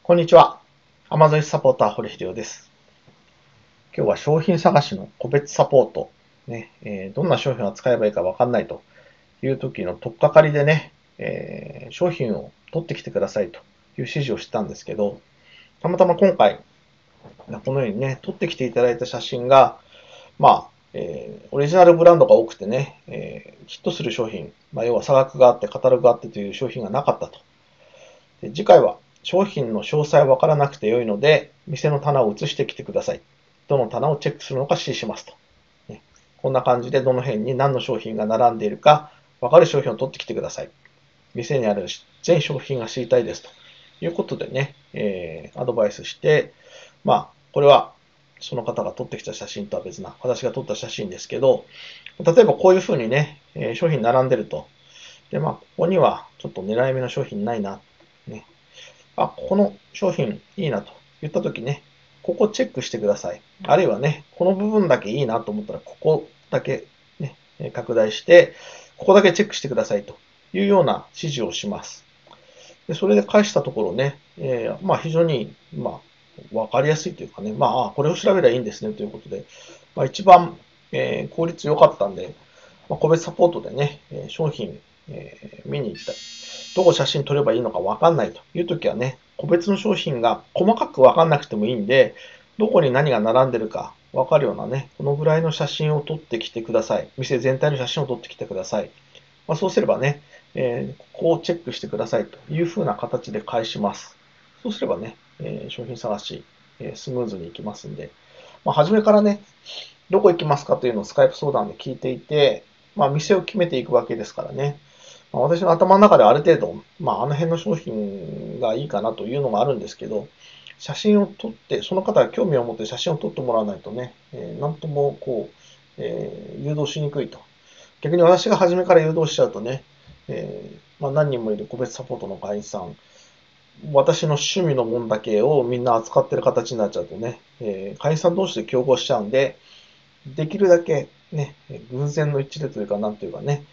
こんにちは。Amazon サポーター、堀秀夫です。今日は商品探しの個別サポート。どんな商品を使えばいいかわかんないという時の取っかかりでね、商品を取ってきてくださいという指示をしたんですけど、たまたま今回、このようにね、撮ってきていただいた写真が、オリジナルブランドが多くてね、ヒットする商品、要は差額があって、カタログがあってという商品がなかったと。で次回は商品の詳細はわからなくて良いので、店の棚を移してきてください。どの棚をチェックするのか指示しますと。こんな感じでどの辺に何の商品が並んでいるか分かる商品を取ってきてください。店にある全商品が知りたいですということでね、アドバイスして、これはその方が撮ってきた写真とは別な、私が撮った写真ですけど、例えばこういうふうにね、商品並んでると。で、ここにはちょっと狙い目の商品ないな。ね、この商品いいなと言ったときね、ここチェックしてください。あるいはね、この部分だけいいなと思ったら、ここだけね、拡大して、ここだけチェックしてくださいというような指示をします。でそれで返したところね、非常に、わかりやすいというかね、これを調べればいいんですねということで、一番、効率良かったんで、個別サポートでね、商品、見に行ったり、どこ写真撮ればいいのかわかんないという時はね、個別の商品が細かくわかんなくてもいいんで、どこに何が並んでるかわかるようなね、このぐらいの写真を撮ってきてください。店全体の写真を撮ってきてください。そうすればね、ここをチェックしてくださいというふうな形で返します。そうすればね、商品探し、スムーズにいきますんで、初めからね、どこ行きますかというのをスカイプ相談で聞いていて、店を決めていくわけですからね。私の頭の中ではある程度、あの辺の商品がいいかなというのがあるんですけど、写真を撮って、その方が興味を持って写真を撮ってもらわないとね、なんとも誘導しにくいと。逆に私が初めから誘導しちゃうとね、何人もいる個別サポートの会員さん、私の趣味のもんだけをみんな扱ってる形になっちゃうとね、会員さん同士で競合しちゃうんで、できるだけね、偶然の一致でというか、なんというかね、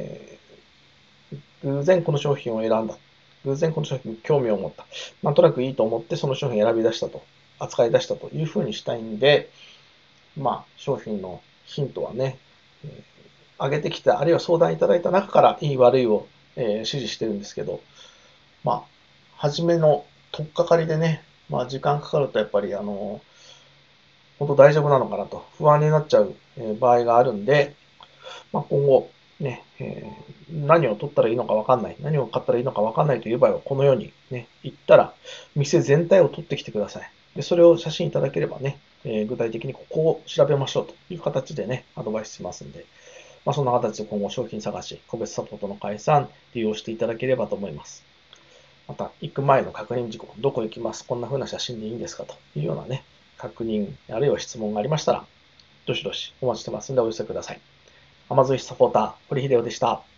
偶然この商品を選んだ。偶然この商品に興味を持った。なんとなくいいと思ってその商品を選び出したと、扱い出したというふうにしたいんで、商品のヒントはね、上げてきた、あるいは相談いただいた中からいい悪いを、指示してるんですけど、初めの取っかかりでね、時間かかるとやっぱり本当大丈夫なのかなと不安になっちゃう場合があるんで、今後ね、何を取ったらいいのか分かんない、何を買ったらいいのか分かんないという場合は、このようにね、行ったら、店全体を取ってきてください。で、それを写真いただければね、具体的にここを調べましょうという形でね、アドバイスしますんで、そんな形で今後商品探し、個別サポートの会さん利用していただければと思います。また、行く前の確認事項、どこ行きます、こんな風な写真でいいんですかというようなね、確認、あるいは質問がありましたら、どしどしお待ちしてますんでお寄せください。Amazon サポーター、堀秀夫でした。